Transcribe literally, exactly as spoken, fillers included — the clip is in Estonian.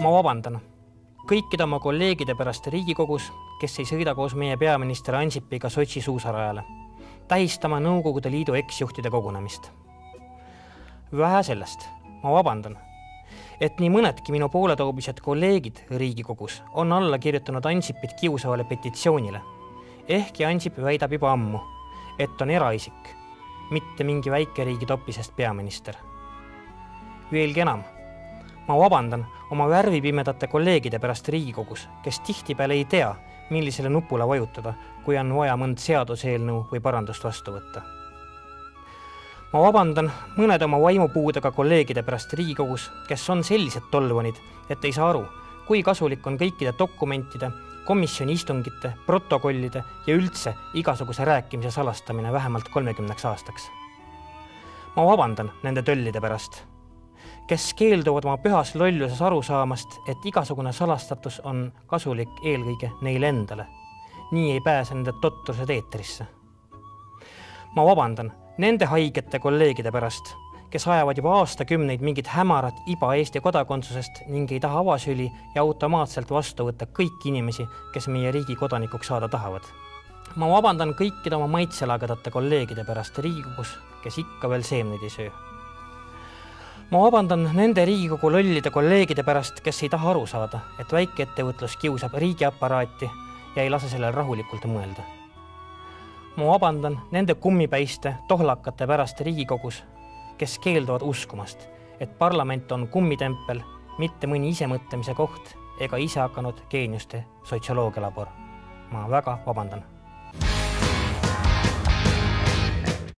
Ma vabandan kõikide oma kolleegide pärast Riigikogus, kes ei sõida koos meie peaminister Ansipiga Sotši suusarajale, tähistama Nõukogude Liidu eksjuhtide kogunemist. Vähe sellest, ma vabandan, et nii mõnedki minu pooletoobised kolleegid Riigikogus on alla kirjutanud Ansipit kiusavale petitsioonile. Ehkki Ansip väidab juba ammu, et on eraisik, mitte mingi väikeriigi topisest peaminister. Veelgi enam, ma vabandan oma värvipimedate kolleegide pärast Riigikogus, kes tihtipeale ei tea, millisele nupule vajutada, kui on vaja mõnd seaduseelnõu või parandust vastu võtta. Ma vabandan mõned oma vaimupuudega kolleegide pärast Riigikogus, kes on sellised tolvonid, et ei saa aru, kui kasulik on kõikide dokumentide, komisjoni istungite, protokollide ja üldse igasuguse rääkimise salastamine vähemalt kolmekümneks aastaks. Ma vabandan nende töllide pärast, kes keelduvad oma pühas lolluses aru saamast, et igasugune salastatus on kasulik eelkõige neile endale. Nii ei pääse nende tottused eetrisse. Ma vabandan nende haigete kolleegide pärast, kes ajavad juba aastakümneid mingit hämarat iba Eesti kodakondsusest ning ei taha avasüli ja automaatselt vastu võtta kõiki inimesi, kes meie riigi kodanikuks saada tahavad. Ma vabandan kõikide oma maitselagedate kolleegide pärast Riigikogus, kes ikka veel seemneid ei söö. Ma vabandan nende Riigikogu lollide kolleegide pärast, kes ei taha aru saada, et väikeettevõtlus kiusab riigiaparaati ja ei lase sellel rahulikult mõelda. Ma vabandan nende kummipäiste tohlakate pärast Riigikogus, kes keelduvad uskumast, et parlament on kummitempel, mitte mõni isemõtlemise koht ega ise hakanud geeniuste sotsioloogialabor. Ma väga vabandan.